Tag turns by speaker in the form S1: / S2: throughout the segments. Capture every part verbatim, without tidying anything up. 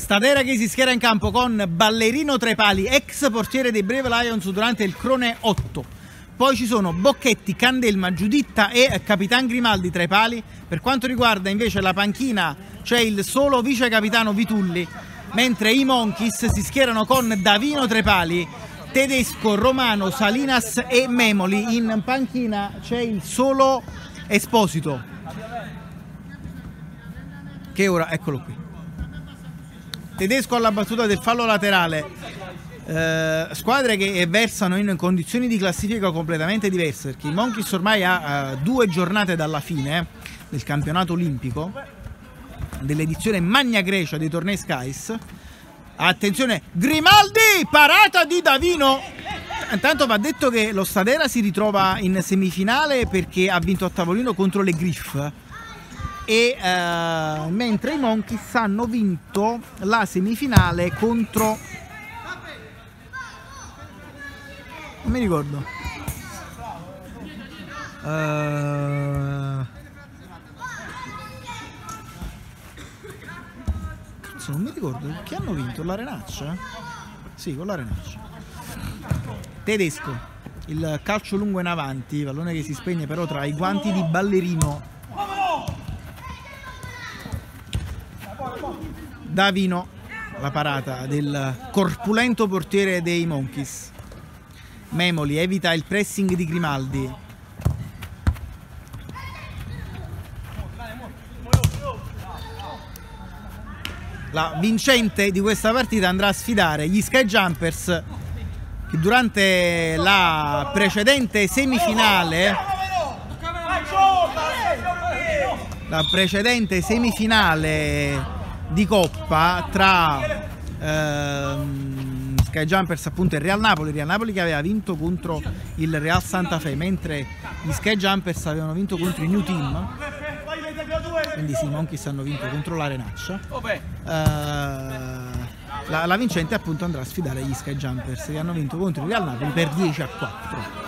S1: Stadera che si schiera in campo con Ballerino tra i pali, ex portiere dei Brave Lions durante il Crone otto. Poi ci sono Bocchetti, Candelma, Giuditta e Capitan Grimaldi tra i pali. Per quanto riguarda invece la panchina c'è il solo vice capitano Vitulli, mentre i Monkeys si schierano con Davino tra i pali, Tedesco, Romano, Salinas e Memoli. In panchina c'è il solo Esposito, che ora, eccolo qui. Tedesco alla battuta del fallo laterale. Eh, squadre che versano in condizioni di classifica completamente diverse, perché i Monkeys ormai ha uh, due giornate dalla fine del campionato olimpico, dell'edizione Magna Grecia dei tornei Skies. Attenzione, Grimaldi, parata di Davino. Intanto va detto che lo Stadera si ritrova in semifinale perché ha vinto a tavolino contro le Griff, e uh, mentre i Monkeys hanno vinto la semifinale contro, non mi ricordo, uh... cazzo, non mi ricordo chi hanno vinto, l'Arenaccia? Sì, con l'Arenaccia. Tedesco, il calcio lungo in avanti, pallone che si spegne però tra i guanti di Ballerino. Davino, la parata del corpulento portiere dei Monkeys. Memoli evita il pressing di Grimaldi. La vincente di questa partita andrà a sfidare gli Sky Jumpers, che durante la precedente semifinale la precedente semifinale di Coppa tra ehm, Sky Jumpers appunto e Real Napoli, Real Napoli che aveva vinto contro il Real Santa Fe, mentre gli Sky Jumpers avevano vinto contro i New Team, quindi sì, i Monkeys hanno vinto contro l'Arenaccia. eh, la, la vincente appunto andrà a sfidare gli Sky Jumpers, che hanno vinto contro il Real Napoli per dieci a quattro.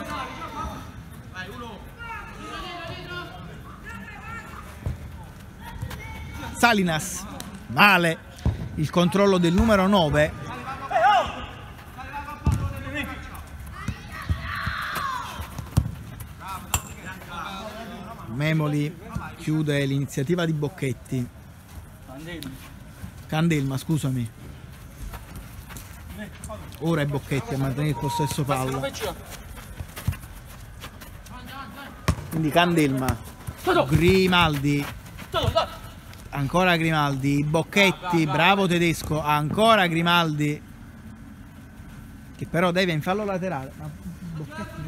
S1: Salinas, male il controllo del numero nove. Memoli chiude l'iniziativa di Bocchetti. Candelma, scusami. Ora è Bocchetti a mantenere il possesso palla. Quindi Candelma, Grimaldi, ancora Grimaldi, Bocchetti, bravo Tedesco, ancora Grimaldi, che però deve in fallo laterale. Ma Bocchetti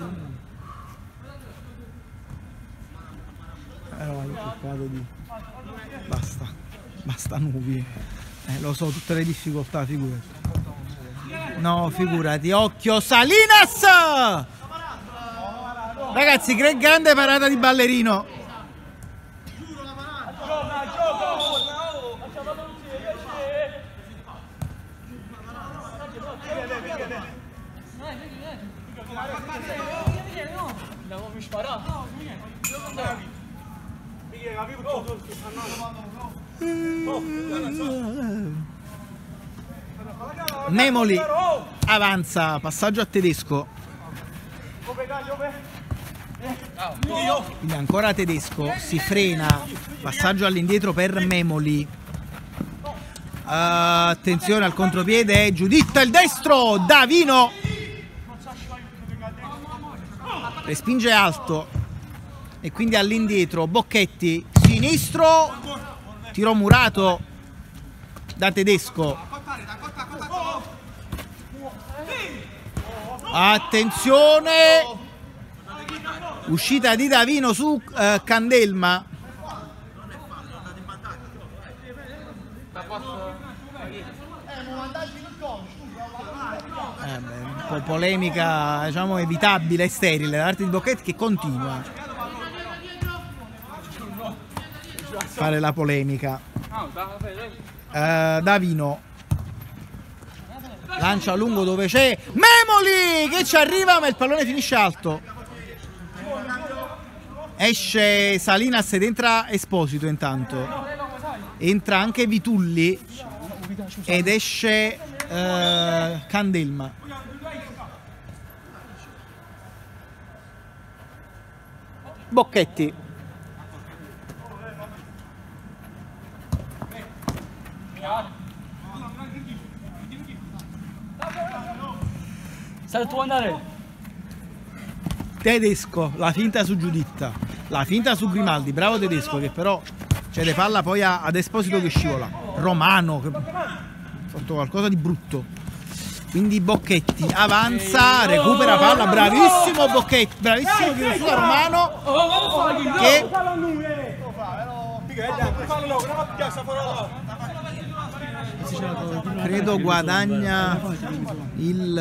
S1: però io ho cercato di... basta, basta nubi, eh, lo so, tutte le difficoltà, figurati. No, figurati, occhio Salinas! Ragazzi, che grande parata di Ballerino. Memoli avanza, passaggio a Tedesco. Quindi ancora Tedesco, si frena, passaggio all'indietro per Memoli. Uh, attenzione al contropiede, Giuditta il destro, Davino respinge alto e quindi all'indietro Bocchetti, sinistro, tiro murato da Tedesco. Attenzione, uscita di Davino su uh, Candelma. Eh beh, un po' polemica, diciamo, evitabile e sterile da parte di Bocchetti, che continua a fare la polemica. uh, Davino lancia a lungo dove c'è Memoli che ci arriva, ma il pallone finisce alto. Esce Salinas ed entra Esposito. Intanto entra anche Vitulli. ed esce uh, Candelma. Bocchetti.
S2: Sai tu andare?
S1: Tedesco, la finta su Giuditta, la finta su Grimaldi, bravo Tedesco che però c'è le palla poi a, ad Esposito che scivola. Romano che ha fatto qualcosa di brutto. Quindi Bocchetti avanza, recupera palla, bravissimo Bocchetti, bravissimo tiro su da Romano che credo guadagna il...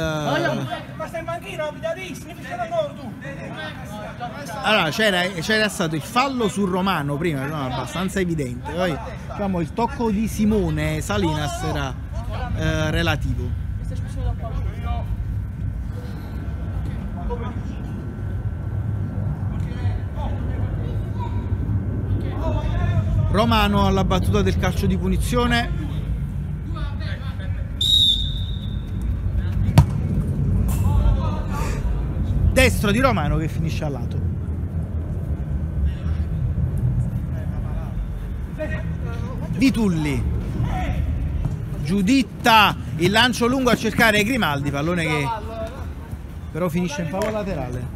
S1: Allora c'era stato il fallo su Romano prima, no, abbastanza evidente, poi diciamo, il tocco di Simone Salinas era eh, relativo. Romano alla battuta del calcio di punizione. Destro di Romano che finisce al lato. Vitulli. Giuditta, il lancio lungo a cercare Grimaldi, pallone che però finisce in fallo laterale.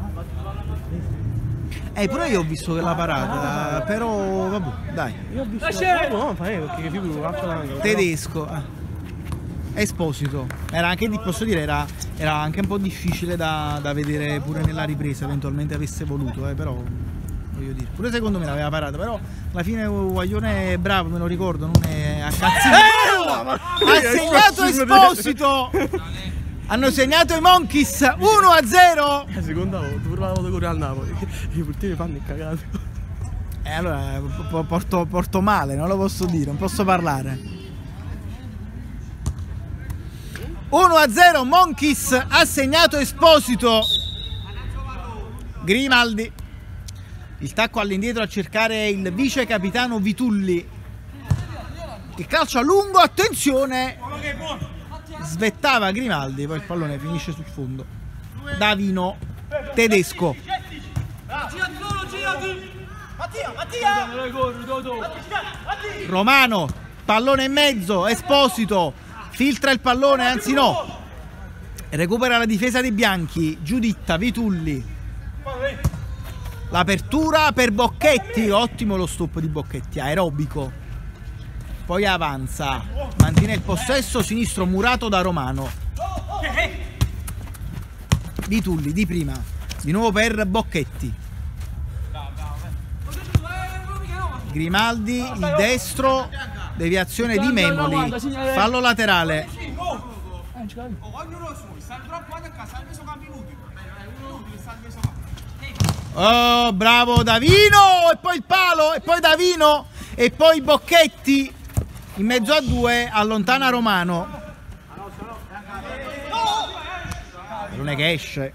S1: Eh, pure io ho visto quella parata, però vabbè, dai.
S3: Io ho visto no, perché figuro,
S1: Tedesco. Ah. Esposito. Era anche, posso dire, era, era anche un po' difficile da, da vedere pure nella ripresa, eventualmente avesse voluto, eh, però voglio dire. Pure secondo me l'aveva parata, però alla fine Guaglione è bravo, me lo ricordo, non è a cazzino. Ha segnato Esposito! Hanno segnato i Monkeys uno a zero.
S3: La seconda volta, pure la volta con al Napoli. I portieri fanno il cagato.
S1: E eh, allora porto, porto male, non lo posso dire, non posso parlare. uno a zero, Monkeys ha segnato Esposito. Grimaldi. Il tacco all'indietro a cercare il vice capitano Vitulli. Il calcio a lungo, attenzione. Svettava Grimaldi, poi il pallone finisce sul fondo. Davino, Tedesco. Romano, pallone in mezzo, Esposito, filtra il pallone, anzi no. Recupera la difesa dei bianchi, Giuditta, Vitulli. L'apertura per Bocchetti, ottimo lo stop di Bocchetti, aerobico. Poi avanza, mantiene il possesso, sinistro murato da Romano. Vitulli di prima, di nuovo per Bocchetti. Grimaldi, il destro, deviazione di Memoli, fallo laterale. Oh, bravo Davino, e poi il palo, e poi Davino, e poi Bocchetti. In mezzo a due, allontana Romano. Non è che esce.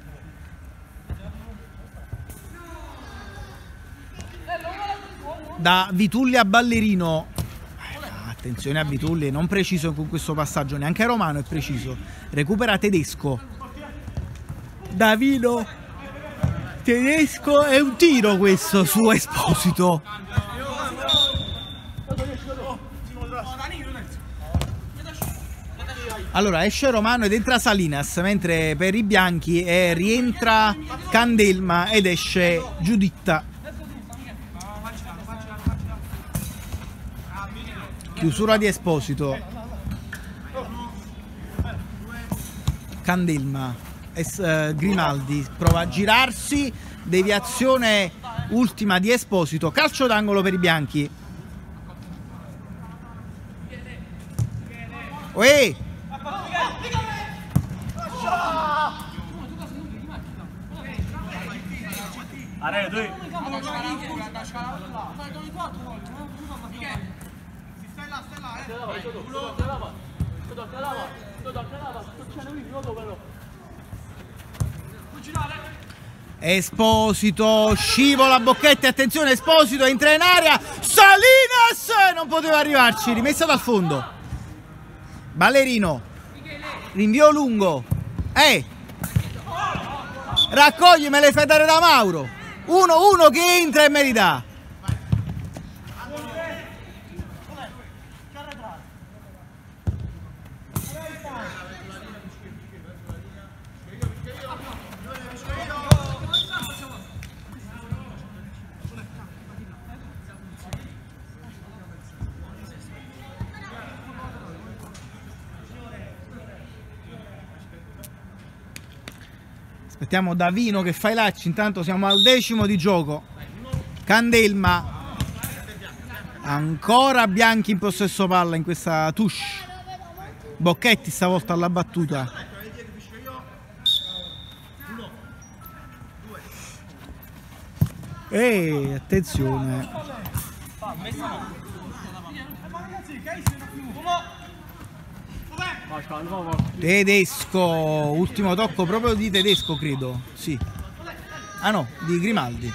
S1: Da Vitulli a Ballerino. Attenzione a Vitulli, non preciso con questo passaggio, neanche Romano è preciso. Recupera Tedesco. Davino. Tedesco, è un tiro questo su Esposito. Allora esce Romano ed entra Salinas, mentre per i bianchi eh, rientra Candelma ed esce Giuditta. Chiusura di Esposito. Candelma. Es, eh, Grimaldi prova a girarsi, deviazione ultima di Esposito, calcio d'angolo per i bianchi. Uè! Esposito, scivola Bocchetti, attenzione Esposito, entra in area, Salinas non poteva arrivarci, rimessa dal fondo. Ballerino, rinvio lungo, eh, raccogli, me le fai dare da Mauro, uno, uno che entra e me li dà. Aspettiamo Davino che fa i lacci, intanto siamo al decimo di gioco. Candelma, ancora Bianchi in possesso palla in questa touche. Bocchetti stavolta alla battuta. E attenzione, Tedesco, ultimo tocco proprio di Tedesco, credo. Sì. Ah no, di Grimaldi.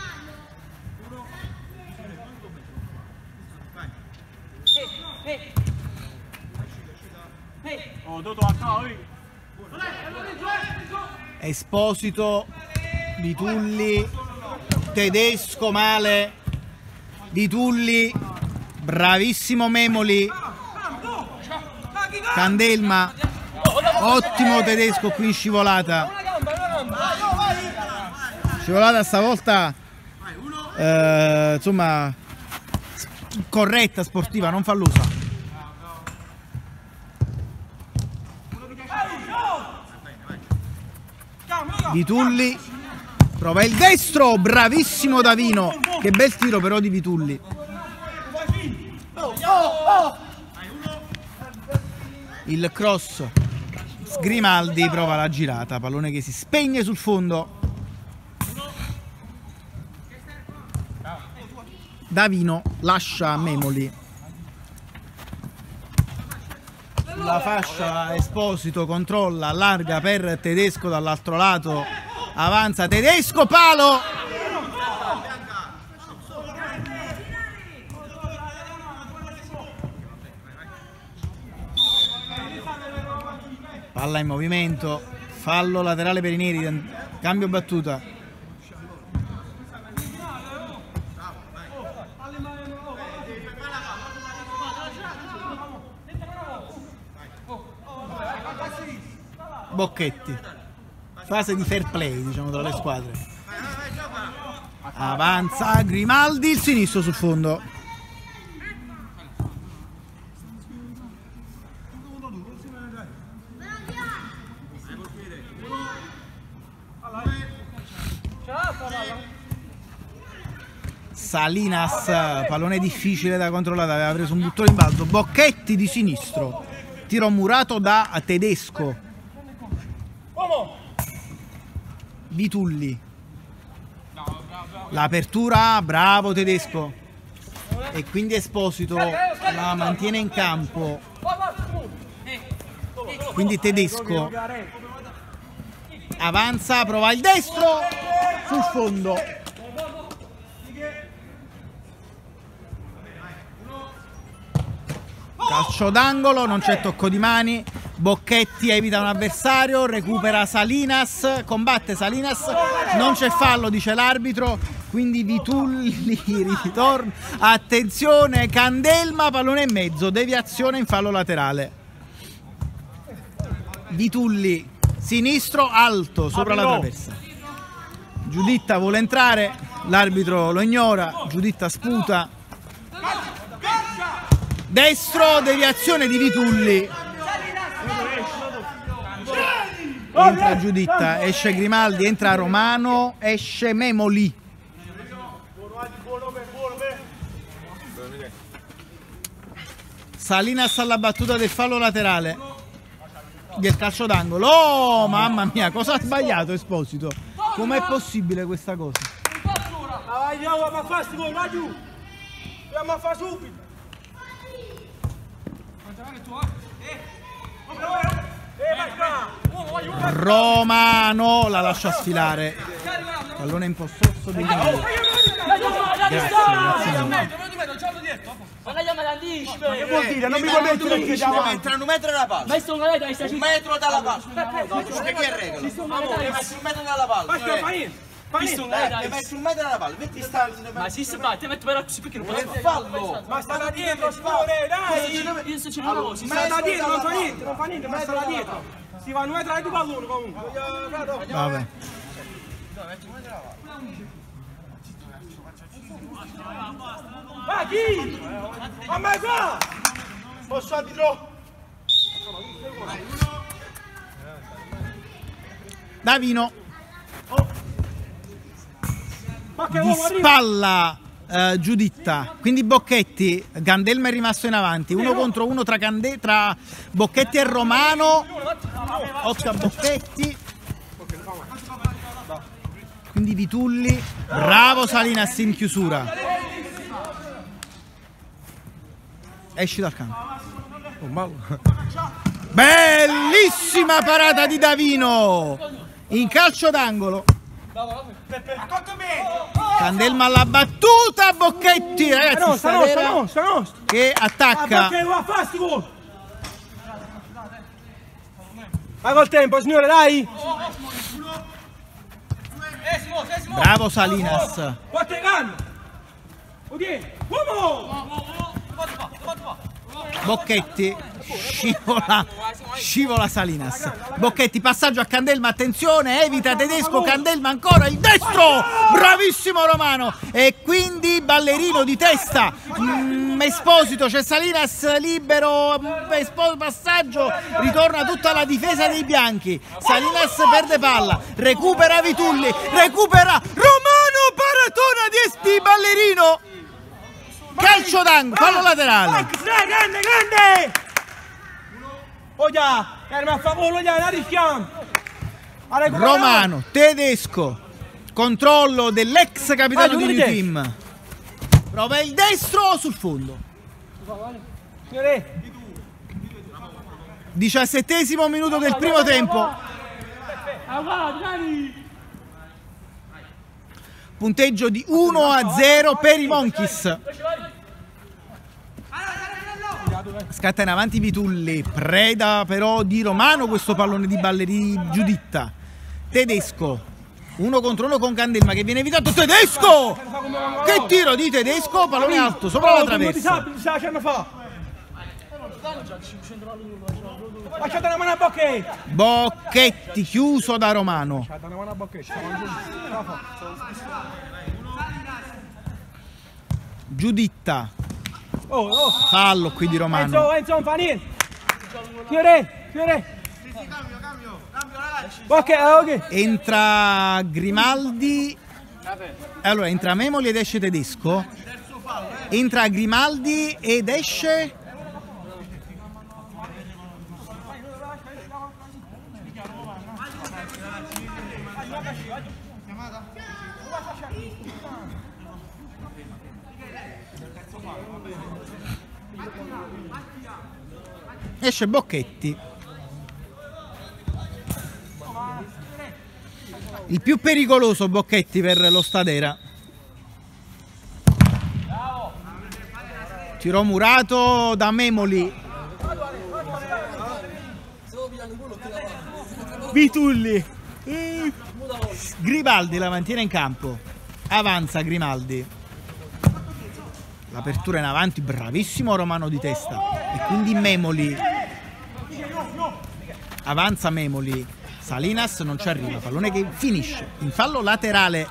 S1: Esposito, Vitulli, Tedesco male, Vitulli, bravissimo Memoli, Candelma, ottimo Tedesco qui in scivolata. Scivolata stavolta eh, insomma corretta, sportiva, non fallosa. Vitulli prova il destro, bravissimo Davino, che bel tiro però di Vitulli. Il cross, Grimaldi prova la girata, pallone che si spegne sul fondo. Davino lascia Memoli. La fascia Esposito controlla, allarga per Tedesco dall'altro lato, avanza Tedesco, palo! Palla in movimento, fallo laterale per i neri, cambio battuta. Bocchetti, fase di fair play diciamo tra le squadre. Avanza Grimaldi, il sinistro sul fondo. Salinas, pallone difficile da controllare, aveva preso un buttone in balzo. Bocchetti di sinistro, tiro murato da Tedesco. Vitulli, l'apertura, bravo Tedesco, e quindi Esposito la mantiene in campo, quindi Tedesco avanza, prova il destro sul fondo. Calcio d'angolo, non c'è tocco di mani. Bocchetti evita un avversario, recupera Salinas, combatte Salinas, non c'è fallo dice l'arbitro, quindi Vitulli ritorna, attenzione Candelma, pallone in mezzo, deviazione in fallo laterale. Vitulli, sinistro alto, sopra la traversa. Giuditta vuole entrare, l'arbitro lo ignora, Giuditta sputa. Destro, deviazione di Vitulli. Entra Giuditta, esce Grimaldi, entra Romano, esce Memoli. Salinas alla battuta del fallo laterale del calcio d'angolo. Oh mamma mia, cosa ha sbagliato Esposito? Com'è possibile questa cosa? Romano la lascia sfilare, pallone in possesso di Grimaldi. grazie,
S2: Che vuol dire? Non mi puoi mettere il piede avanti.
S4: Entrano un metro dalla palla. Un metro dalla palla. No, che è regola? Devi mettere un metro dalla palla.
S2: Ma fa niente.
S4: Devi mettere un metro dalla palla. Metti sta.
S5: Ma si sbatte, metti per così perché non può fare.
S4: Fallo.
S2: Ma sta da dietro, signore, dai!
S5: Io se ce l'ho, si
S2: Sta da dietro, non fa niente, non fa niente, ma sta da dietro. Si va a due tra di pallone comunque.
S1: Vabbè.
S2: Ma chi? A me qua! Posso arbitro?
S1: Davino
S2: Ma che
S1: di
S2: uomo arriva?
S1: spalla eh, Giuditta, quindi Bocchetti, Candelma è rimasto in avanti, uno contro uno tra, Cande tra Bocchetti e Romano, occhio a Bocchetti, quindi Vitulli, bravo Salinas in chiusura, esci dal campo. Bellissima parata di Davino in calcio d'angolo. Candelma alla battuta, Bocchetti, ragazzi, Stadera che attacca.
S2: Ma col tempo, signore, dai!
S1: Bravo Salinas. Bocchetti scivola, scivola Salinas. Bocchetti, passaggio a Candelma, attenzione, evita Tedesco, Candelma ancora il destro, bravissimo Romano, e quindi ballerino di testa. mm, Esposito, c'è Salinas libero, Esposito, passaggio, ritorna tutta la difesa dei bianchi. Salinas perde palla, recupera Vitulli, recupera Romano, paratona di Espi, ballerino. Calcio d'angolo, fallo laterale.
S2: Grande, grande! Oh già, ferma a favore, già, la rischiamo.
S1: Romano, Tedesco, controllo dell'ex capitano di New Team. Prova il destro sul fondo. Diciassettesimo minuto del primo tempo. Punteggio di uno a zero per i Monkeys. Scatta in avanti Vitulli, preda però di Romano questo pallone di ballerini Giuditta. Tedesco, uno contro uno con Candelma che viene evitato. Tedesco! Che tiro di Tedesco, pallone alto sopra la traversa.
S2: Lasciate una mano a Bocchetti.
S1: Bocchetti chiuso da Romano. Giuditta.
S2: Oh, oh.
S1: Fallo qui di Romano.
S2: Enzo, Enzo, non fa niente. Chiure, chiure. Ok, ok.
S1: Entra Grimaldi. Allora, entra Memoli ed esce Tedesco. Entra Grimaldi ed esce... Esce Bocchetti. Il più pericoloso Bocchetti per lo Stadera. Tiro murato da Memoli. Vitulli. Grimaldi la mantiene in campo. Avanza Grimaldi. L'apertura in avanti, bravissimo Romano di testa. E quindi Memoli. Avanza Memoli. Salinas non ci arriva. Pallone che finisce in fallo laterale.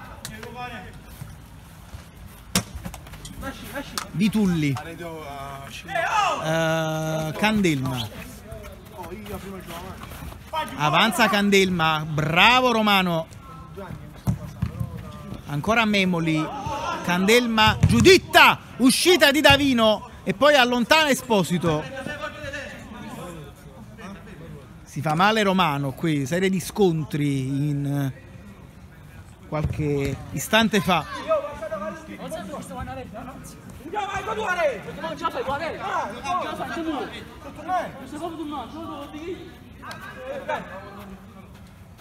S1: Vitulli. Uh, Candelma. Avanza Candelma. Bravo Romano. Ancora Memoli. Candelma. Giuditta. Uscita di Davino. E poi allontana Esposito. Si fa male Romano qui. Serie di scontri in qualche istante fa.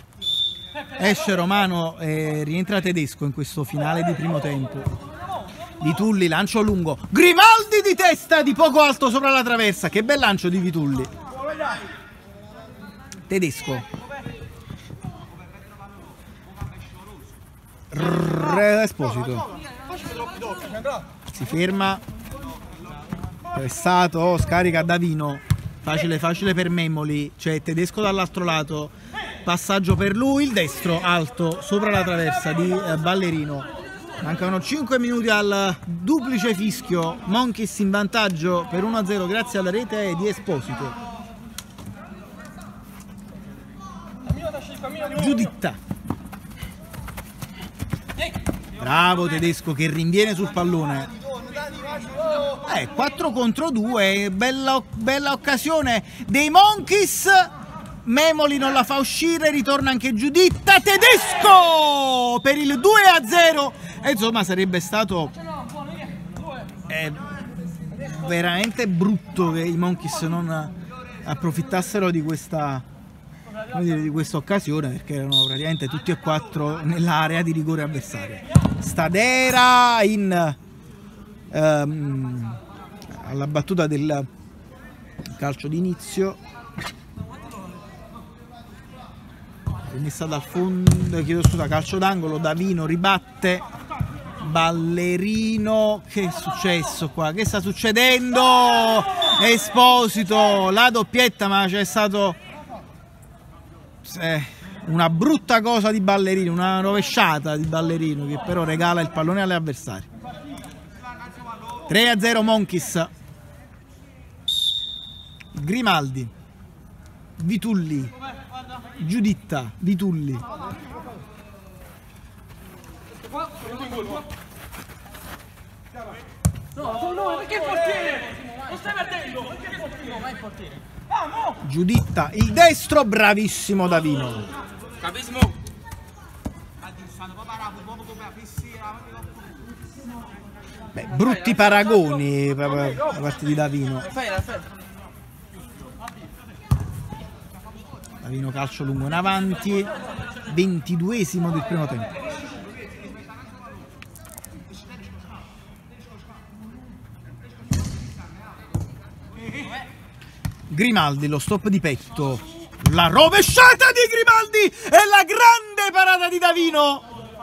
S1: Esce Romano e rientra Tedesco in questo finale di primo tempo. Vitulli, lancio lungo. Grimaldi di testa di poco alto sopra la traversa. Che bel lancio di Vitulli. Tedesco. Re Esposito. Si ferma. Pressato, scarica Davino. Facile, facile per Memoli. C'è Tedesco dall'altro lato. Passaggio per lui, il destro alto sopra la traversa di eh, Ballerino. Mancano cinque minuti al duplice fischio. Monkeys in vantaggio per uno a zero grazie alla rete di Esposito. Giuditta. Bravo Tedesco che rinviene sul pallone. Eh, quattro contro due, bella, bella occasione dei Monkeys. Memoli non la fa uscire, ritorna anche Giuditta. Tedesco per il due a zero. E insomma sarebbe stato eh, veramente brutto che i Monkeys non approfittassero di questa, come dire, di questa occasione, perché erano praticamente tutti e quattro nell'area di rigore avversaria. Stadera in ehm, alla battuta del calcio d'inizio, rimessa dal fondo, chiedo scusa, calcio d'angolo, Davino ribatte, Ballerino, che è successo qua? Che sta succedendo? Esposito, la doppietta, ma c'è stato eh, una brutta cosa di Ballerino, una rovesciata di Ballerino che però regala il pallone alle avversari. tre a zero Monkeys. Grimaldi, Vitulli, Giuditta, Vitulli.
S5: No, no, perché il portiere? Non stai perdendo, perché il portiere? Vai il portiere.
S1: Giuditta, il destro, bravissimo Davino.
S5: Capismo?
S1: Beh, brutti paragoni da parte di Davino. Davino calcio lungo in avanti, ventiduesimo del primo tempo. Grimaldi, lo stop di petto, la rovesciata di Grimaldi e la grande parata di Davino.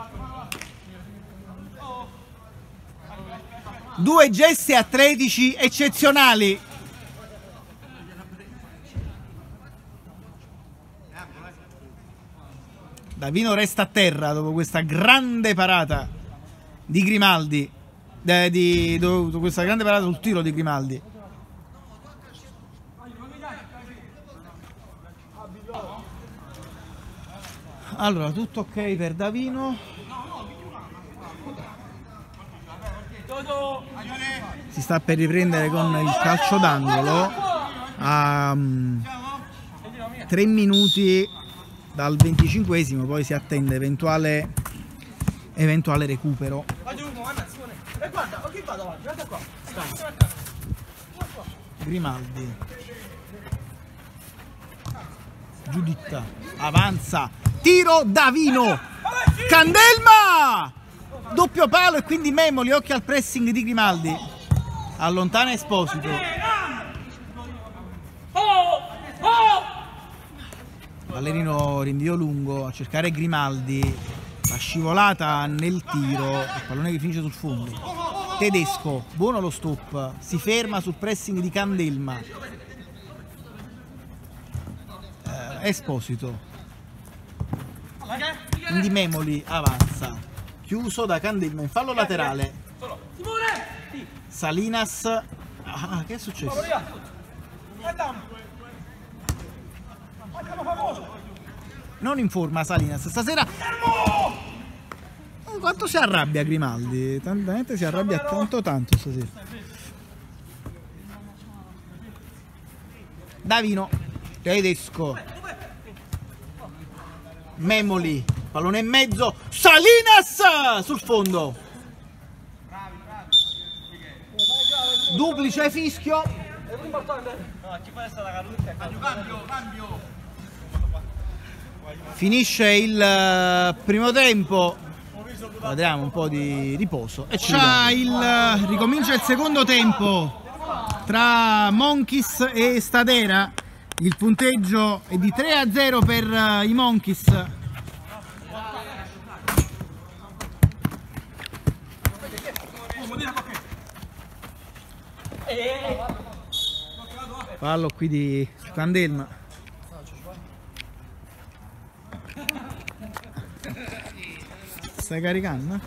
S1: Due gesti a tredici eccezionali. Davino resta a terra dopo questa grande parata di Grimaldi, eh, di, dopo questa grande parata sul tiro di Grimaldi. Allora, tutto ok per Davino. Si sta per riprendere con il calcio d'angolo a um, tre minuti dal venticinquesimo, poi si attende eventuale eventuale recupero. Grimaldi, Giuditta, avanza, tiro, Davino, Candelma, doppio palo e quindi Memoli, occhio al pressing di Grimaldi, allontana Esposito. Ballerino rinvio lungo a cercare Grimaldi, la scivolata nel tiro, il pallone che finisce sul fondo. Tedesco, buono lo stop, si ferma sul pressing di Candelma. eh, Esposito, quindi Memoli avanza, chiuso da Candelma in fallo laterale. Salinas, ah, che è successo? Non in forma Salinas stasera. Quanto si arrabbia Grimaldi? Tantamente si arrabbia tanto tanto stasera. Davino, Tedesco, Memoli, pallone in mezzo, Salinas sul fondo. Duplice fischio. Finisce il primo tempo Guadagniamo un po' di riposo e c'ha il ricomincia il secondo tempo tra Monkeys e Statera. Il punteggio è di tre a zero per uh, i Monkeys. Fallo qui di Candelma. Stai caricando?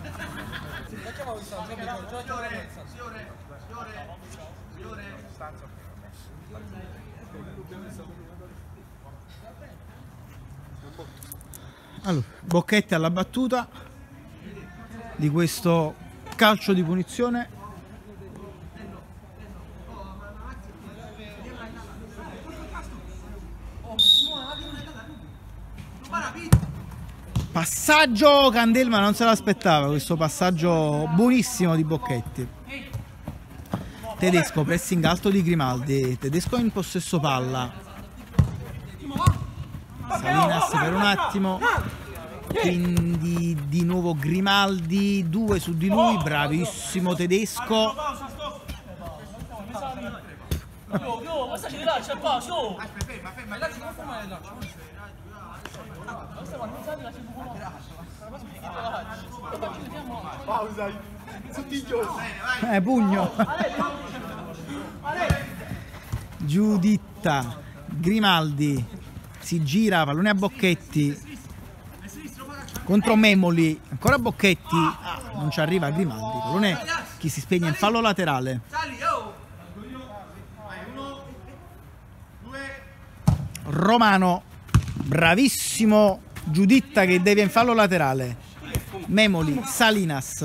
S1: Allora, Bocchetti alla battuta di questo calcio di punizione. Passaggio, Candelma non se l'aspettava questo passaggio buonissimo di Bocchetti. Tedesco, pressing alto di Grimaldi, Tedesco in possesso palla. Salinas per un attimo, quindi di nuovo Grimaldi, due su di lui, bravissimo Tedesco. Eh, pugno. Giuditta, Grimaldi si gira, pallone a Bocchetti contro Memoli, ancora Bocchetti, ah, non ci arriva Grimaldi, pallone che si spegne in fallo laterale. Romano, bravissimo Giuditta che deve in fallo laterale. Memoli, Salinas.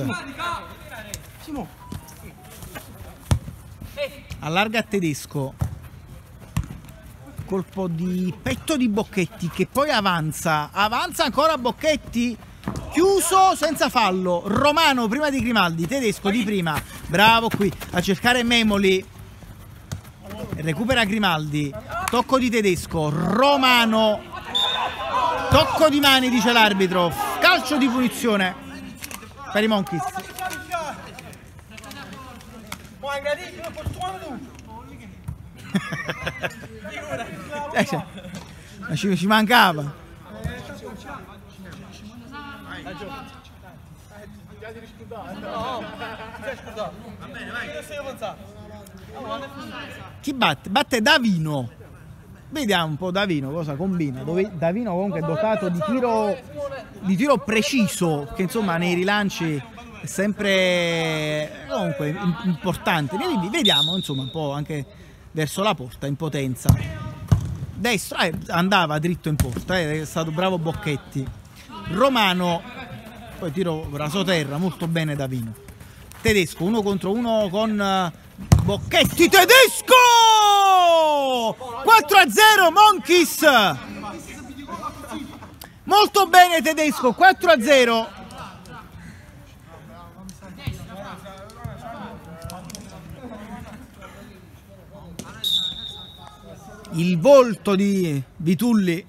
S1: Allarga a Tedesco. Colpo di petto di Bocchetti che poi avanza. Avanza ancora Bocchetti. Chiuso senza fallo. Romano prima di Grimaldi. Tedesco di prima. Bravo qui a cercare Memoli. Recupera Grimaldi. Tocco di Tedesco. Romano. Tocco di mani, dice l'arbitro. Calcio di punizione per i Monkeys. eh, ci, ci mancava. Chi batte? Batte Davino. Vediamo un po' Davino cosa combina. Dove Davino comunque è dotato di tiro, di tiro preciso, che insomma nei rilanci è sempre comunque importante. Vediamo insomma un po' anche verso la porta in potenza. Destro, eh, andava dritto in porta, eh, è stato bravo Bocchetti. Romano, poi tiro rasoterra, molto bene Davino. Tedesco, uno contro uno con Bocchetti, Tedesco! quattro a zero Monkeys! Molto bene Tedesco, quattro a zero. Il volto di Vitulli.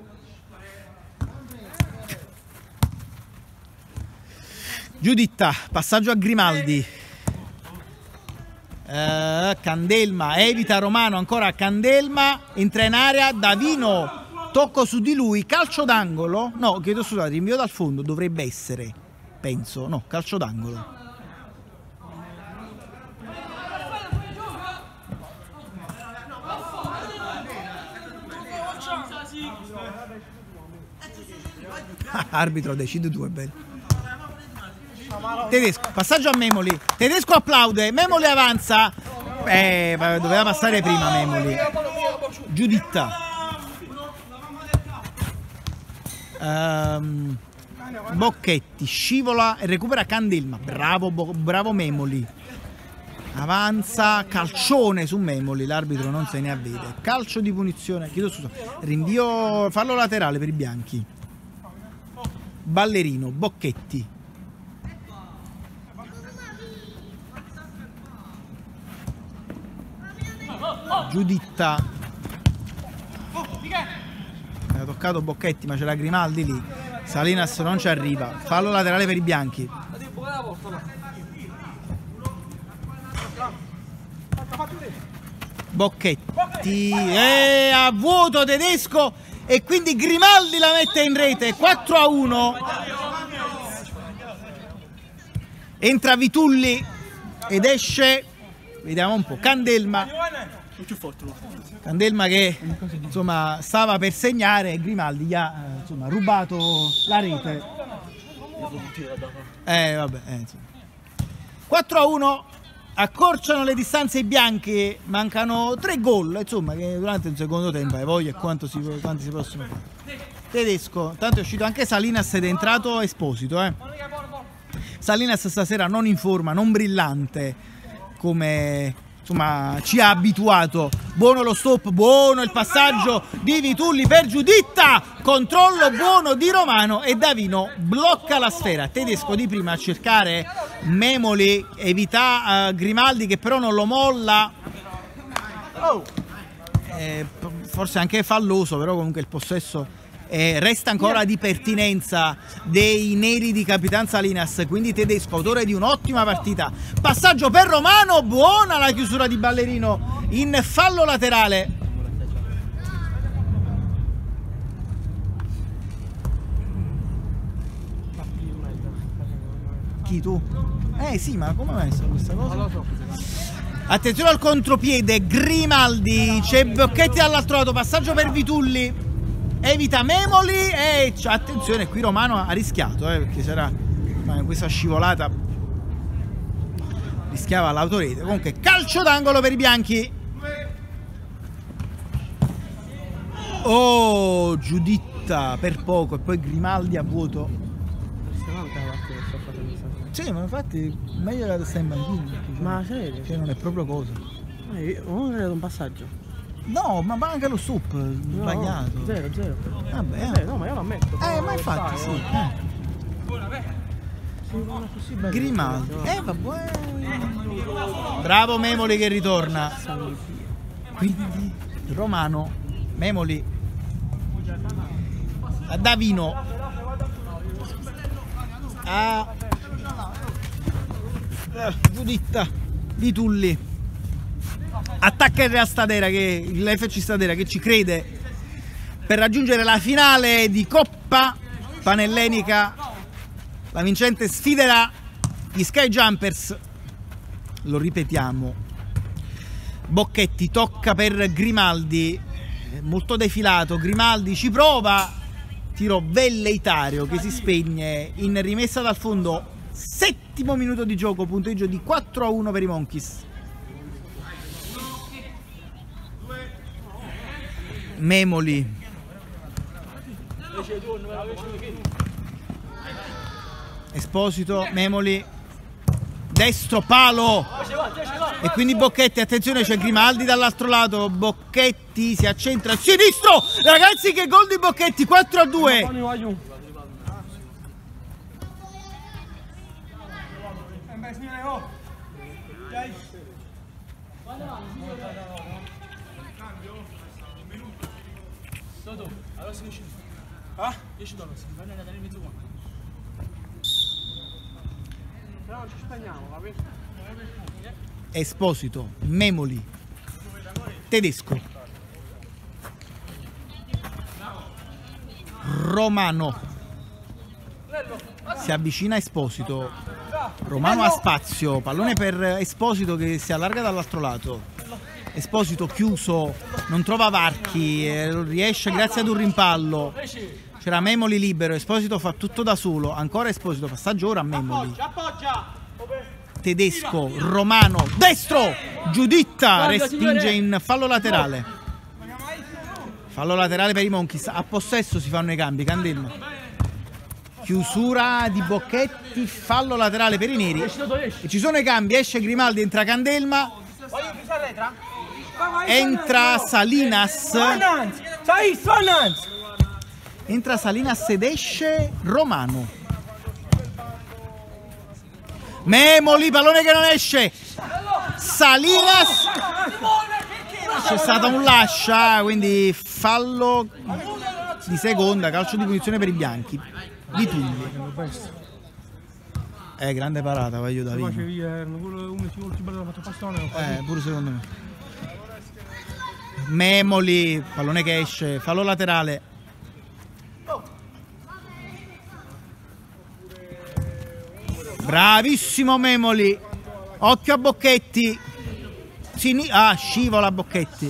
S1: Giuditta, passaggio a Grimaldi. Uh, Candelma evita Romano, ancora Candelma, entra in area Davino, tocco su di lui, calcio d'angolo, no chiedo scusate, rinvio dal fondo dovrebbe essere, penso, no, calcio d'angolo. Arbitro decide tu, è bello. Tedesco, passaggio a Memoli. Tedesco applaude, Memoli avanza. Eh, doveva passare prima Memoli. Giuditta. Um, Bocchetti scivola e recupera Candelma. Bravo, bravo Memoli. Avanza, calcione su Memoli. L'arbitro non se ne avvede. Calcio di punizione. Chiedo scusa. Rinvio, fallo laterale per i bianchi. Ballerino, Bocchetti. Giuditta. Ha toccato Bocchetti ma c'era Grimaldi lì. Salinas non ci arriva, fallo laterale per i bianchi. Bocchetti è a vuoto Tedesco e quindi Grimaldi la mette in rete. Quattro a uno. Entra Vitulli ed esce, vediamo un po', Candelma. Candelma che insomma stava per segnare e Grimaldi gli ha insomma rubato la rete. Eh vabbè, eh, insomma. quattro a uno, accorciano le distanze i bianchi, mancano tre gol, insomma, che durante il secondo tempo hai voglia e quanto si, quanti si possono fare. Tedesco, tanto è uscito anche Salinas ed è entrato Esposito, eh. Salinas stasera non in forma, non brillante come insomma ci ha abituato. Buono lo stop, buono il passaggio di Vitulli per Giuditta, controllo buono di Romano e Davino blocca la sfera. Tedesco di prima a cercare Memoli, evita uh, Grimaldi che però non lo molla. Oh. Eh, forse anche falloso, però comunque il possesso Eh, resta ancora di pertinenza dei neri di Capitan Salinas, quindi Tedesco autore di un'ottima partita. Passaggio per Romano, buona la chiusura di Ballerino in fallo laterale. Chi tu? Eh sì, ma come mai messo questa cosa? Attenzione al contropiede, Grimaldi, c'è Bocchetti dall'altro lato, passaggio per Vitulli. Evita Memoli e attenzione, qui Romano ha rischiato eh, perché c'era questa scivolata, rischiava l'autorete. Comunque calcio d'angolo per i bianchi. Oh, Giuditta per poco e poi Grimaldi a vuoto. Sì, ma infatti meglio che sta in banchina.
S3: Ma serio?
S1: Cioè non è proprio cosa.
S3: Eh, ho dato un passaggio.
S1: No, ma manca lo stop, no, sbagliato.
S3: Zero, zero.
S1: Vabbè,
S3: eh. no, ma io lo ammetto.
S1: Eh, ma infatti sì. Eh. Grimaldi. Eh, vabbè. Bravo Memoli che ritorna. Quindi Romano, Memoli, a Davino, a Giuditta, Vitulli. Attacca il Real Stadera, che l'F C Stadera che ci crede per raggiungere la finale di Coppa Panellenica. La vincente sfiderà gli Sky Jumpers. Lo ripetiamo. Bocchetti tocca per Grimaldi, molto defilato. Grimaldi ci prova, tiro velleitario che si spegne in rimessa dal fondo. Settimo minuto di gioco, punteggio di quattro a uno per i Monkeys. Memoli, Esposito, Memoli, destro palo e quindi Bocchetti. Attenzione, c'è Grimaldi dall'altro lato. Bocchetti si accentra a sinistro, ragazzi, che gol di Bocchetti. Quattro a due.
S2: Ah? dieci dollari, vai andare in mezzo qua. No, non ci spegniamo, va bene?
S1: Esposito, Memoli, Tedesco, Romano, si avvicina Esposito, Romano ha spazio, pallone per Esposito che si allarga dall'altro lato. Esposito chiuso, non trova varchi, eh, riesce grazie ad un rimpallo. C'era Memoli libero, Esposito fa tutto da solo, ancora Esposito, passaggio ora a Memoli. Tedesco, Romano, destro, Giuditta respinge in fallo laterale. Fallo laterale per i Monkeys, a possesso si fanno i cambi, Candelma. Chiusura di Bocchetti, fallo laterale per i neri. E ci sono i cambi, esce Grimaldi, entra Candelma. Entra Salinas. Entra Salinas ed esce Romano. Memoli, pallone che non esce. Salinas. C'è stato un lascia, quindi fallo di seconda, calcio di punizione per i bianchi. Vitulli. Eh, grande parata, voglio da Vino. Eh, pure secondo me. Memoli, pallone che esce, fallo laterale. Bravissimo Memoli. Occhio a Bocchetti. Sini ah, scivola Bocchetti.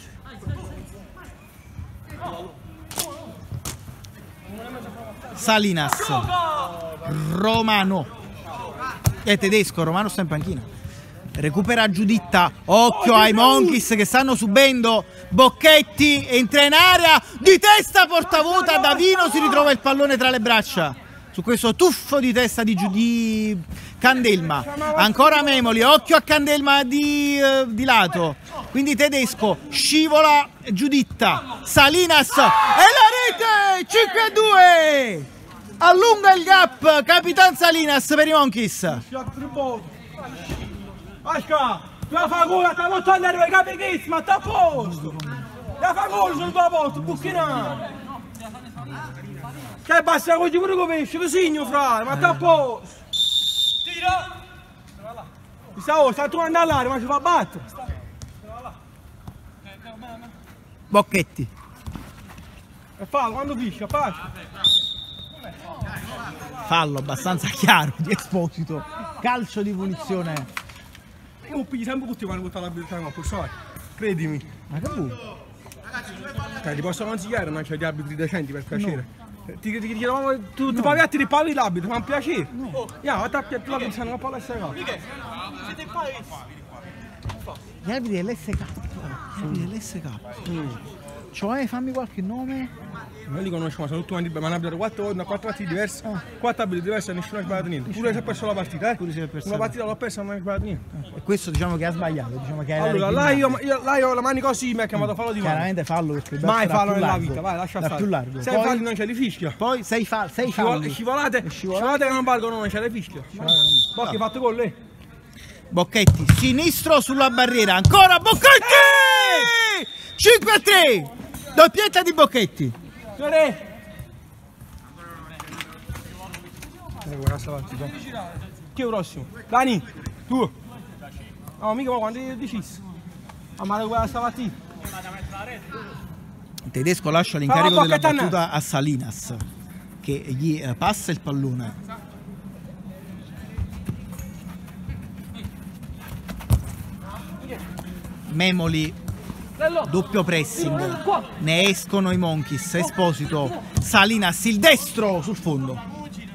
S1: Salinas. Romano. È tedesco, Romano sta in panchina. Recupera Giuditta. Occhio ai Monkeys che stanno subendo. Bocchetti entra in area. Di testa porta vuota. Davino si ritrova il pallone tra le braccia. Su questo tuffo di testa di, di Candelma. Ancora Memoli. Occhio a Candelma di, uh, di lato. Quindi tedesco. Scivola Giuditta. Salinas. E la rete. cinque a due. Allunga il gap. Capitan Salinas per i Monkeys.
S2: Asca, la fa gol, sta portando a arrivare capi ma sta a posto. La fa gol sul tuo posto, bucchina. Che basta così pure come pesce, che segno frate, ma sta a posto. Tira. Mi sta oh, sta trovando all'aria, ma ci fa battere.
S1: Bocchetti.
S2: E fallo, quando fischia, faccia.
S1: Fallo abbastanza chiaro di Esposito. Calcio di punizione.
S2: Io pigli sempre tutti quando butta l'abilità ma sai, credimi.
S1: Ma che vuoi?
S2: Cioè, ti posso consigliare, non c'è di arbitri decenti per piacere. No. Ti, ti, ti, ti, tu ti pavi a ti pavi l'arbitro, ma un piacere. No. Io ho tappi a la pensare, non parla essere capo.
S1: Gli arbitri dell'S K. Gli arbitri dell'S K. Mm. Cioè, fammi qualche nome.
S2: Noi li conosciamo, sono tutti quanti, ma hanno abitato quattro volte, quattro partite diverse, ah. quattro abiti diverse e nessuno ha sbagliato niente. Pure se ha perso la partita, eh? Pure se ha perso una partita l'ho persa e non ha sbagliato niente.
S1: Ah. E questo diciamo che ha sbagliato, diciamo che
S2: allora, là io, io, là io la mani così mi ha chiamato fallo di mano.
S1: Chiaramente fallo perché
S2: mai fallo nella vita, vai, lascia stare.
S1: Più largo.
S2: Sei falli non c'è li fischia.
S1: Poi sei falli, sei falli.
S2: Scivolate, scivolate che non valgono, non c'è le fischia. Bocchi, hai fatto gol lì.
S1: Bocchetti, sinistro sulla barriera, ancora Bocchetti! cinque a tre! Doppietta di Bocchetti.
S2: Chi è il prossimo? Dani, tu. No, mica quando hai deciso. Ah, ma quella stamattina.
S1: Il tedesco lascia l'incarico della battuta a Salinas, che gli passa il pallone. Memoli, doppio pressing, ne escono i Monkeys. Esposito, Salinas, il destro sul fondo.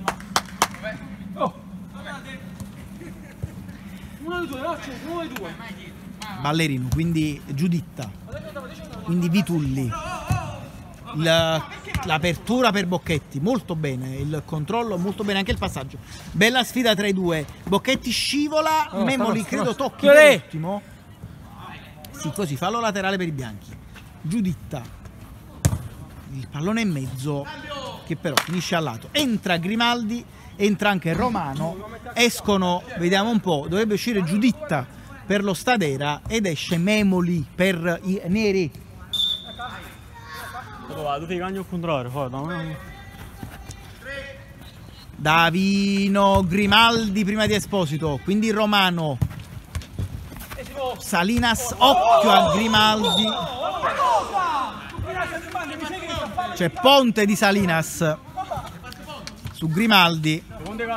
S1: Ballerino, quindi Giuditta, quindi Vitulli, l'apertura per Bocchetti, molto bene, il controllo molto bene, anche il passaggio, bella sfida tra i due. Bocchetti scivola, oh, Memoli no, credo no, tocchi l'ultimo. Sì, così, fallo laterale per i bianchi. Giuditta, il pallone in mezzo che però finisce a lato, entra Grimaldi, entra anche Romano, escono, vediamo un po', dovrebbe uscire Giuditta per lo Stadera ed esce Memoli per i neri. Davino, Grimaldi prima di Esposito, quindi Romano. Salinas, occhio a Grimaldi. C'è Ponte di Salinas su Grimaldi.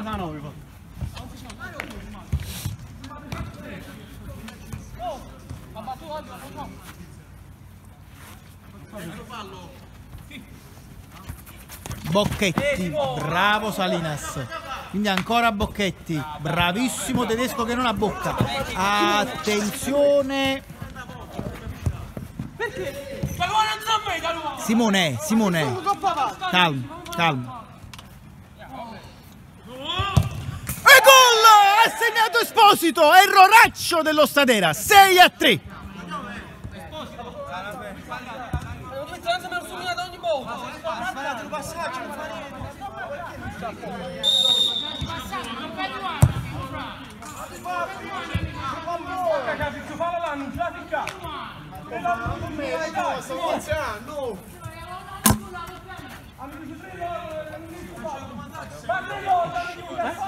S1: Bocchetti, bravo Salinas. Quindi ancora Bocchetti, bravissimo tedesco che non ha bocca. Attenzione. Simone, Simone. Calmo, calmo. E gol! Ha segnato Esposito, erroraccio dello Stadera, sei a tre.
S2: No.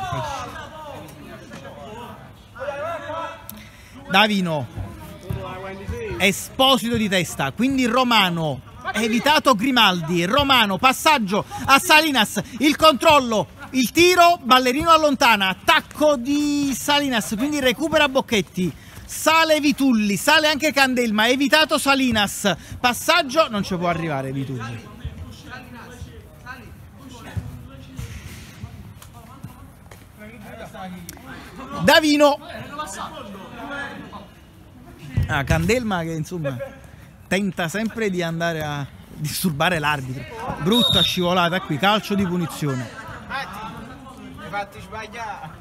S1: Davino, Esposito di testa, quindi Romano, evitato Grimaldi, Romano, passaggio a Salinas, il controllo, il tiro, ballerino allontana, attacco di Salinas, quindi recupera Bocchetti, sale Vitulli, sale anche Candelma, evitato Salinas, passaggio, non ci può arrivare Vitulli. Davino, ah, Candelma che insomma tenta sempre di andare a disturbare l'arbitro. Brutta scivolata qui, calcio di punizione.
S2: Mi fatti sbagliare.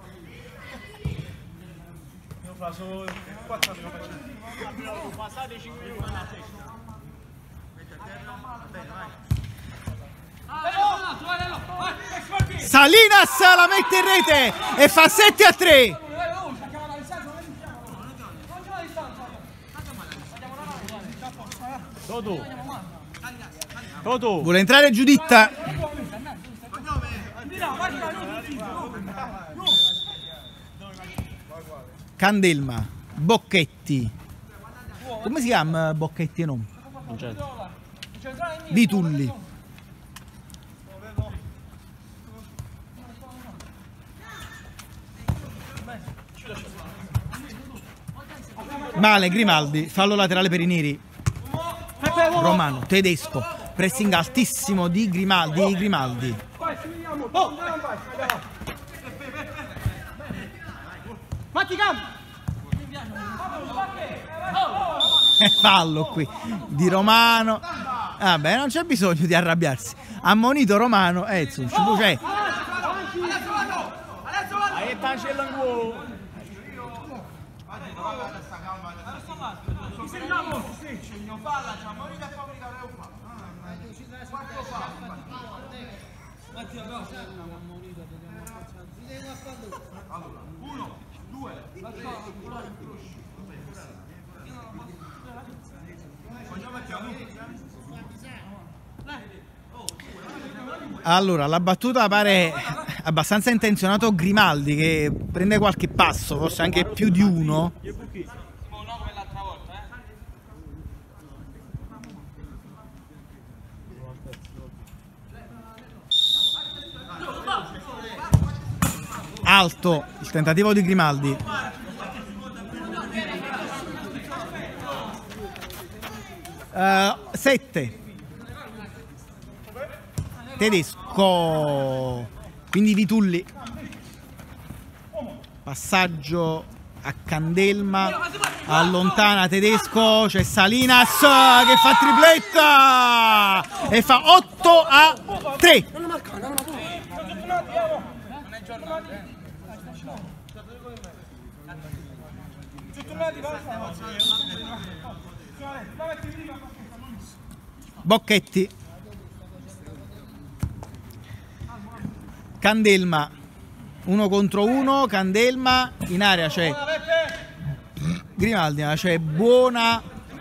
S2: Io faccio quattro passate cinque minuti.
S1: Salinas la mette in rete e fa sette a tre.
S2: Toto. Toto.
S1: Vuole entrare Giuditta. Candelma, Bocchetti. Come si chiama Bocchetti e non? Vitulli. Male Grimaldi, fallo laterale per i neri. Romano, Tedesco, pressing altissimo di Grimaldi, di Grimaldi. E fallo qui di Romano. Vabbè, non c'è bisogno di arrabbiarsi. Ammonito Romano, eh, insomma, cioè. Allora, la battuta pare abbastanza intenzionato Grimaldi che prende qualche passo, forse anche più di uno. Alto il tentativo di Grimaldi. Uh, sette. Tedesco. Quindi Vitulli. Passaggio a Candelma. Allontana Tedesco. C'è Salinas che fa tripletta. E fa otto a tre. Bocchetti, Candelma, uno contro uno, Candelma, in area c'è Grimaldi, c'è buona,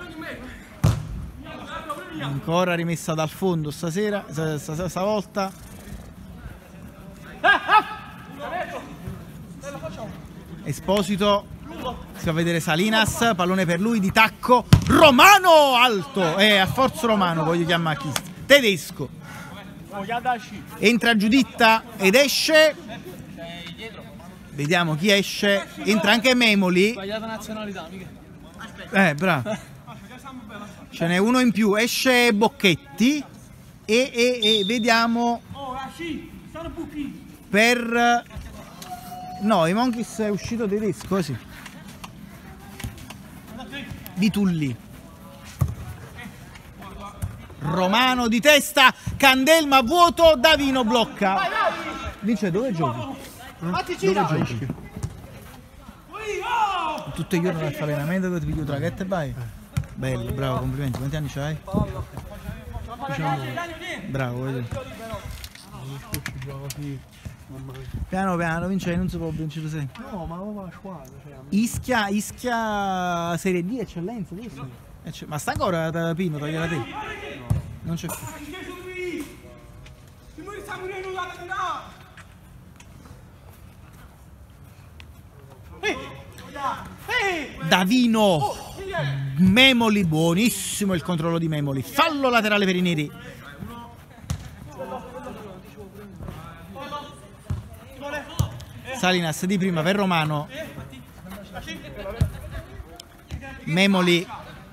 S1: ancora rimessa dal fondo stasera, stavolta. Esposito, si fa vedere Salinas, pallone per lui di tacco, Romano alto, e eh, a forza Romano voglio chiamare chi? Tedesco, entra Giuditta ed esce, vediamo chi esce, entra anche Memoli, eh bravo, ce n'è uno in più, esce Bocchetti e, e, e vediamo per... No, i Monkeys è uscito Tedesco, sì. Vitulli. Romano di testa, Candelma vuoto, Davino blocca. Vince, dove giochi? Eh? Dove giochi? Tutti i giorni per fare allenamento che ti piglio traghetto e vai? Bello, bravo, complimenti. Quanti anni c'hai? Bravo, vedi. Piano piano, vince, non si può vincere sempre.
S3: No, ma la squadra.
S1: Ischia, Ischia Serie D, eccellenza, adesso. Ma sta ancora Pino, taglia la te? No, non c'è più. Davino. Memoli, buonissimo il controllo di Memoli. Fallo laterale per i neri. Salinas di prima per Romano. Memoli.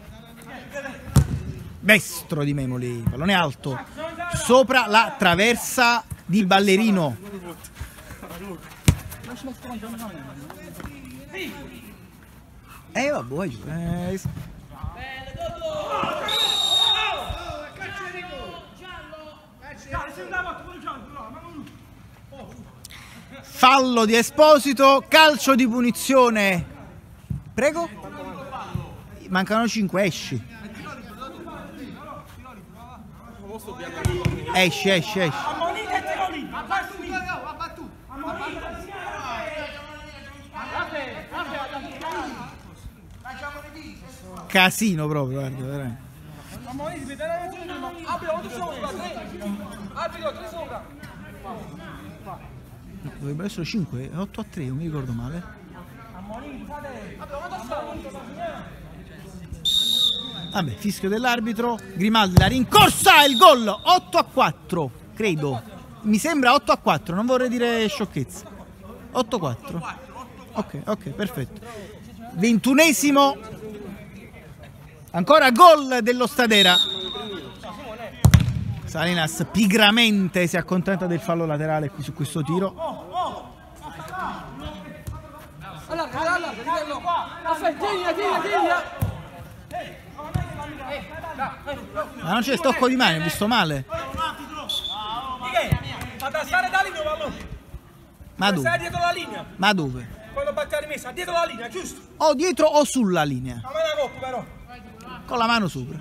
S1: Destro di Memoli. Pallone alto. Sopra la traversa di Ballerino. Eh vabbè, eh. Fallo di Esposito, calcio di punizione. Prego? Mancano cinque, esci. Esci, esci, esci. Casino proprio, guarda, veramente. No, dovrebbero essere cinque, otto a tre, non mi ricordo male. Vabbè, fischio dell'arbitro. Grimaldi la rincorsa, il gol, otto a quattro, credo. Mi sembra otto a quattro, non vorrei dire sciocchezze. otto a quattro. Ok, ok, perfetto. ventunesimo. Ancora gol dello Stadera. Salinas pigramente si accontenta del fallo laterale qui su questo tiro. Ma non c'è stocco di mani, ho visto male. Ma dove?
S2: dietro la linea.
S1: Ma dove?
S2: Quando batte la rimessa, dietro la linea, giusto?
S1: O dietro o sulla linea.
S2: Ma la coppa però.
S1: Con la mano sopra.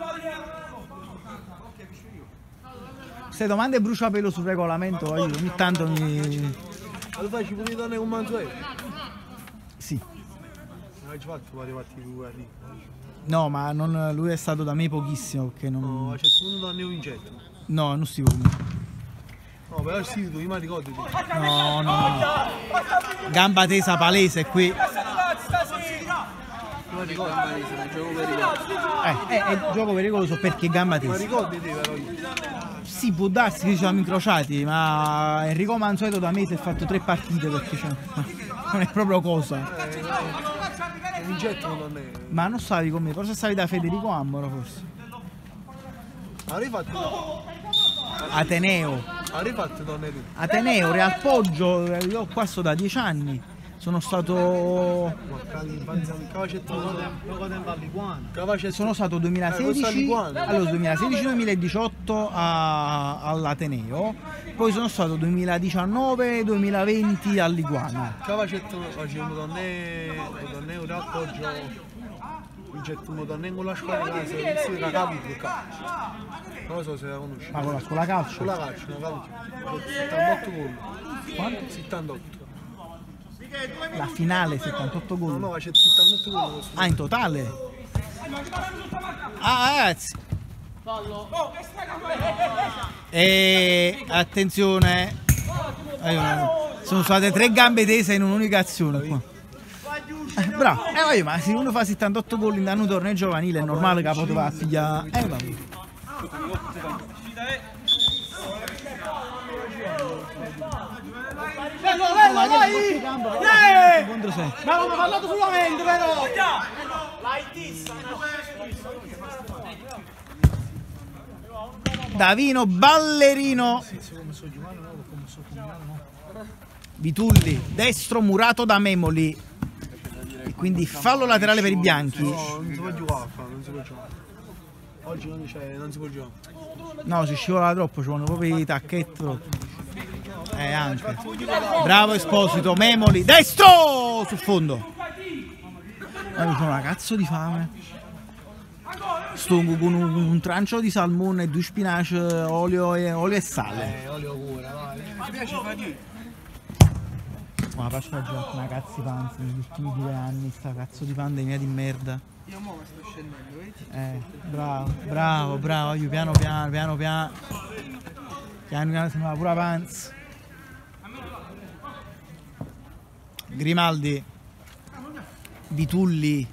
S1: Queste domande bruciapelo sul regolamento, io ogni tanto mi...
S3: Lo fai ci puoi dare un Manzuelo?
S1: Sì.
S3: Non hai fatto poi arrivati tu arrivi.
S1: No, ma non, lui è stato da me pochissimo perché non...
S3: No, c'è uno da Neovincetto.
S1: No, non stivo con me.
S3: No, però sì, tu mi ricordi.
S1: No, no, no. Gamba tesa palese qui.
S3: Non ricordi palese, ma gioco pericoloso.
S1: Eh, è, è gioco pericoloso perché gamba
S3: Ma
S1: tesa.
S3: ricordi te però?
S1: Sì, può darsi che ci siamo incrociati, ma Enrico Mansueto da me si è fatto tre partite perché cioè, non è proprio cosa.
S3: Neovincetto non è.
S1: Ma non stavi con me, forse stavi da Federico Ammoro forse.
S3: Ha rifatto.
S1: Ateneo.
S3: Ha rifatto non è tu.
S1: Ateneo, Real Poggio, io qua sto da dieci anni. Sono stato. Sono stato duemilasedici, allora duemilasedici duemiladiciotto a, all'Ateneo, poi sono stato duemiladiciannove duemilaventi all'Iguana.
S3: Cavacetto facevamo donne, donne un appoggio, un donne con la scuola di casa, si era capito non lo so se la conosci.
S1: Ma con la scuola calcio?
S3: Con la calcio, una calcio. settantotto gol.
S1: Quanto?
S3: settantotto.
S1: La finale settantotto gol.
S3: No, no, c'è settantotto gol.
S1: Ah, in totale? Ah, ragazzi. E attenzione. Sono state tre gambe tese in un'unica azione qua. Eh, bravo. Eh, voglio, ma se uno fa settantotto gol in un torneo giovanile è normale che poi va a pigliare. Eh, vabbè.
S5: Bello, bello, vai!
S1: Eh! Contro sé.
S5: Ma non ho parlato solamente, però!
S1: Davino Ballerino. Vitulli, destro murato da Memoli. E quindi fallo laterale per i bianchi.
S3: No, non si può giocare, non si può giocare. Oggi non, cioè, non si può giocare.
S1: No, si scivola troppo, ci vogliono proprio i tacchetti. Eh, anche. Bravo Esposito, Memoli, destro! Sul fondo. Ma mi fa una cazzo di fame. Sto con un, un trancio di salmone, due spinaci, olio e, olio e sale.
S3: Eh, olio pure, vai. Mi piace fare.
S1: Ma faccio già una cazzo di panza negli ultimi due anni, sta cazzo di pandemia di merda.
S3: Io mo sto scendendo, vedi?
S1: Eh, bravo, bravo, bravo, io piano piano, piano piano. Piano piano sembra pure panza. Grimaldi. Vitulli,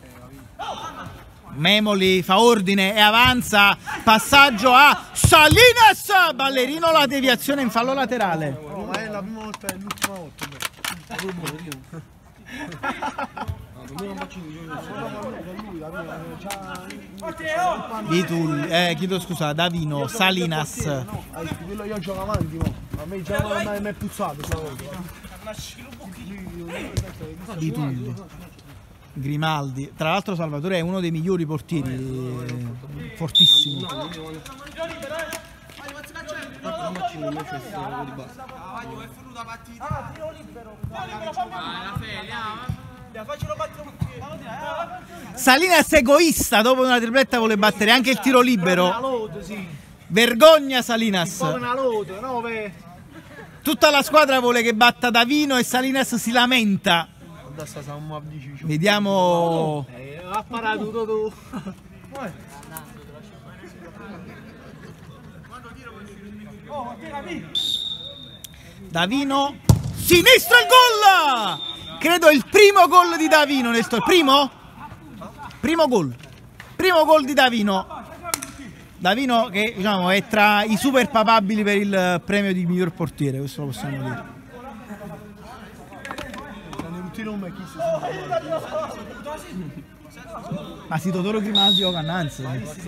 S1: Memoli fa ordine e avanza, passaggio a Salinas, ballerino, la deviazione in fallo laterale.
S3: Oh, ma è la prima volta e l'ultima volta.
S1: Vitulli, eh, chiedo scusa, Davino, Salinas.
S3: No, quello io gioco avanti, mo. A me già non mi è puzzato stavolta.
S1: Vitulli, Grimaldi. Tra l'altro Salvatore è uno dei migliori portieri, fortissimo. Salinas egoista, dopo una tripletta vuole battere anche il tiro libero. Vergogna Salinas. Tutta la squadra vuole che batta Davino e Salinas si lamenta. Vediamo.
S3: Ha parato tutto.
S1: Davino, sinistro il gol! Credo il primo gol di Davino, Nestor. Primo? Primo gol. Primo gol di Davino. Davino che diciamo è tra i super papabili per il premio di miglior portiere, questo lo possiamo dire. Ma si Totoro Grimaldi o Cannanzi?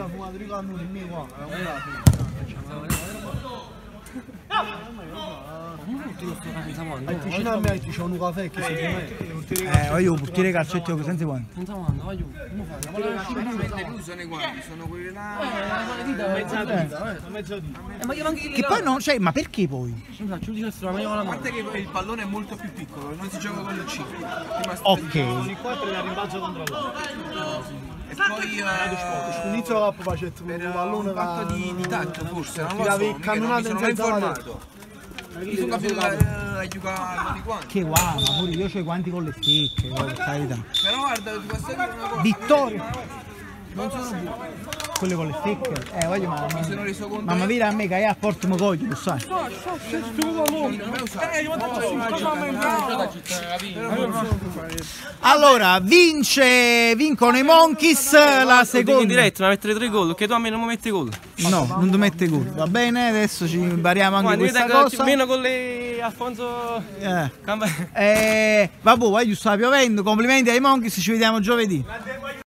S3: Vicino a me c'è un caffè che si
S1: Eh, voglio portiere calcetti o senza guanti.
S5: Senza quando, voglio. Come fai?
S6: Sono i guanti, sono quelli là.
S5: Mezza dita, mezza dita. Eh, ma io anche
S1: Che poi non, cioè, ma perché poi?
S5: non faccio il dito, ma io con la
S6: A
S5: mano.
S6: parte che il pallone è molto più piccolo, non si gioca con il cinque.
S1: Ok.
S3: i quattro da rimbalzo contro l'altro.
S6: E poi eh,
S3: Inizio la facetto
S6: per
S3: un
S6: un
S3: pallone
S6: fatto di, di tatto forse, non lo
S3: Tiravi
S6: so, mica, non mi
S3: cannonate
S6: sono
S3: in
S6: mai
S3: senza
S6: informato. Io sono capito a giocare con i guanti.
S1: Che guarda, pure io ho i guanti con le stecche, per carità.
S6: Però guarda, ti posso dire una cosa.
S1: Vittoria.
S6: Non sono buono.
S1: Quelle con le stecche? Eh, voglio ma.
S6: Mi sono reso conto.
S1: Mamma mia, a me che hai a Porto Mogoglio, lo sai. Allora, vince, vincono i Monkeys la seconda.
S5: In diretta, ma mettere tre gol, che tu a me non mi metti gol.
S1: No, non ti mette gol. Va bene, adesso ci impariamo anche
S5: Guarda,
S1: questa
S5: io tengo
S1: cosa.
S5: meno con le Alfonso
S1: Eh.
S5: Camba.
S1: Eh, vabbè, vai, sta piovendo. Complimenti ai Monkeys, ci vediamo giovedì.